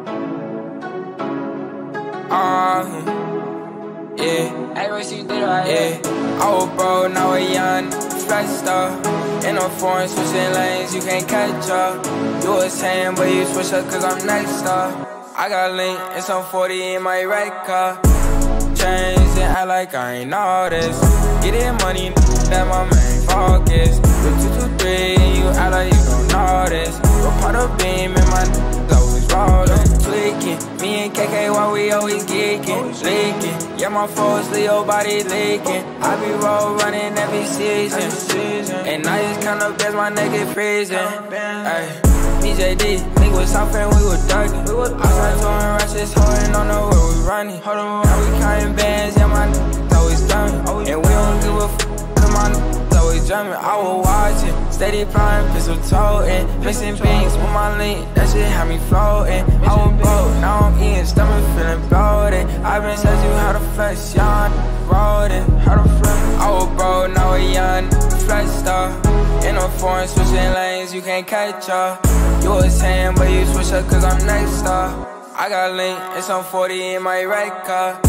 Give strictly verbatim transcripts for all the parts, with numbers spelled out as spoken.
Uh, yeah, Hey, what you did right yeah. here? I was broke, now a young flat star. In a foreign switching lanes, you can't catch up. You was saying, but you switch up cause I'm next up. I got link and some forty in my red car. Change and act like I ain't know this. Getting money, that my main focus. The two two three and you act like you don't know this. But part of beam in my always rolling, tweaking. Me and K K, why we always geeking, leaking. Yeah, my foes, Leo body leaking. I be roll running every season, and I just count up as my nigga freezing. Ay. B J D, nigga was south and we was ducking. Outside doing ratchets, holding on the where we running. Now we counting bands, yeah, my niggas always done. And we don't give a f, cause my niggas always jumping. I was watching, steady flying, pistol toting, mixing beans with my link, that shit had me floating. I was broke, now I'm eating, stomach feeling bloated. I been said you how to flex, young, rolling, how to flex. I was broke, now a young flex star. In a foreign switching lanes, you can't catch up. You was saying, but you switch up cause I'm next up. I got link and some forty in my red car.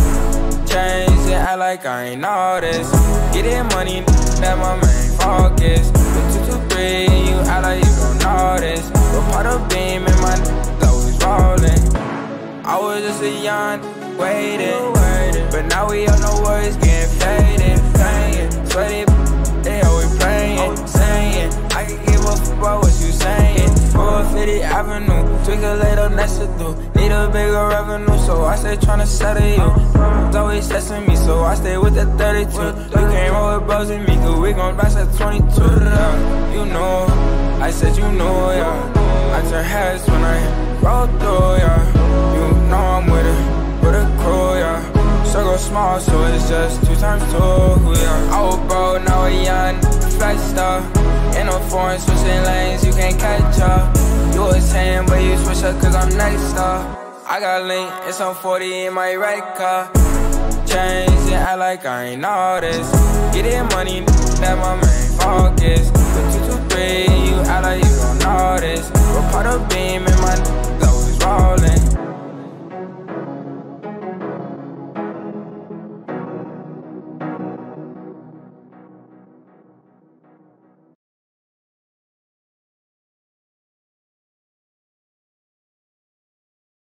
Change and act like I ain't know this. Getting money, that my main focus. The two two three and you act like you don't know this. But part of beam in my always rolling. I was just a young waiting, but now we all know words getting faded, faded. Sweaty, they always praying, saying I can give a fuck about what you saying. four fifty Avenue, tweak a little next to do. Need a bigger revenue, so I stay tryna settle you. It's always testing me, so I stay with the thirty-two. You can't roll with bros with me, cause we gon' bash at twenty-two. Yeah. You know, I said you know, yeah. I turn heads when I roll through, yeah. You know I'm with it, with a crew, yeah. Circle small, so it's just two times two, yeah. I was broke, now a young flex star. In a foreign switching lanes, you can't catch up. You was saying, but you switch up cause I'm next up. I got link and some forty in my red car. Change and act like I ain't know this. Getting money, that my main focus. The two two three, you act like you don't know this. But part of beam in my always rolling.